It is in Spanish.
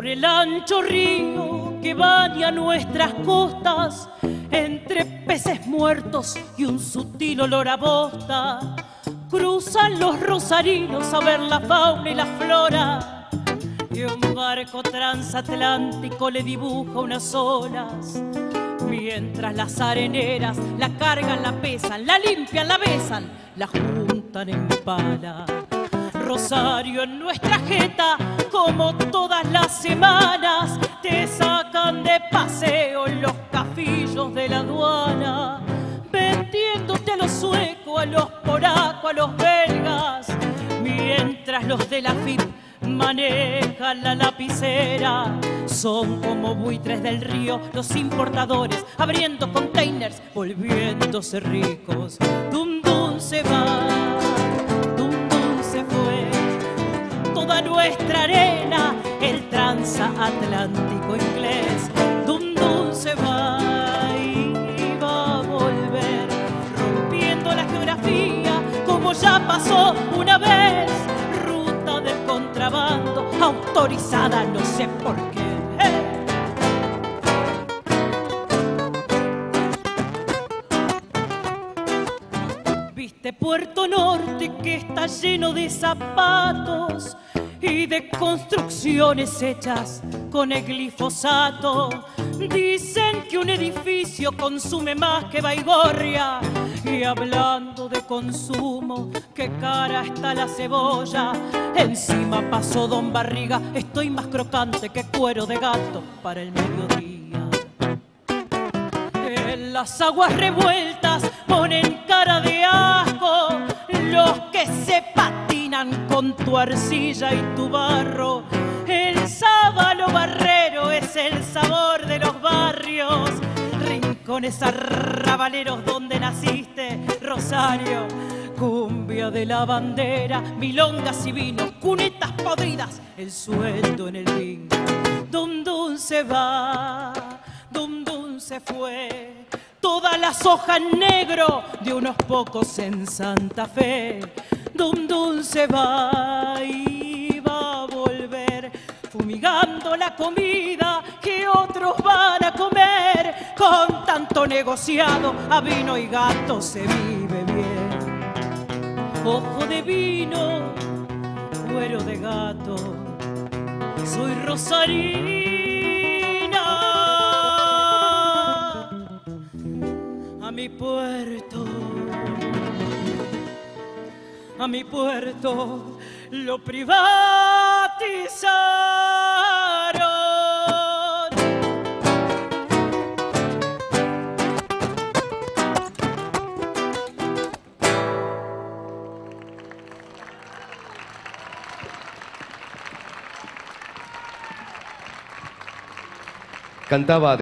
por el ancho río que baña nuestras costas, entre peces muertos y un sutil olor a bosta, cruzan los rosarinos a ver la fauna y la flora, y un barco transatlántico le dibuja unas olas, mientras las areneras la cargan, la pesan, la limpian, la besan, la juntan en pala. Rosario, en nuestra jeta, como todas las semanas, te sacan de paseo en los cafillos de la aduana, vendiéndote a los suecos, a los polacos, a los belgas, mientras los de la FIP manejan la lapicera. Son como buitres del río los importadores, abriendo containers, volviéndose ricos. Dum dum se va, dum dum se fue, toda nuestra arena, el transatlántico inglés. Dum dum se va y va a volver, rompiendo la geografía como ya pasó una vez. Ruta del contrabando, autorizada no sé por qué. Viste Puerto Norte que está lleno de zapatos y de construcciones hechas con el glifosato. Dicen que un edificio consume más que Baigorria. Y hablando de consumo, qué cara está la cebolla. Encima pasó Don Barriga, estoy más crocante que cuero de gato para el mediodía. En las aguas revueltas ponen cara de asco los que se patinan con tu arcilla y tu barro. El sábalo barrero es el sabor de los barrios, rincones arrabaleros donde naciste, Rosario. Cumbia de la bandera, milongas y vinos, cunetas podridas, el sueldo en el bingo. Dum dum se va, dum dum se fue, todas las hojas negro de unos pocos en Santa Fe. Dum dum se va y va a volver, fumigando la comida que otros van a comer. Con tanto negociado a vino y gato se vive bien. Ojo de vino, cuero de gato, soy rosarina. A mi puerto lo privatizaron. Cantaba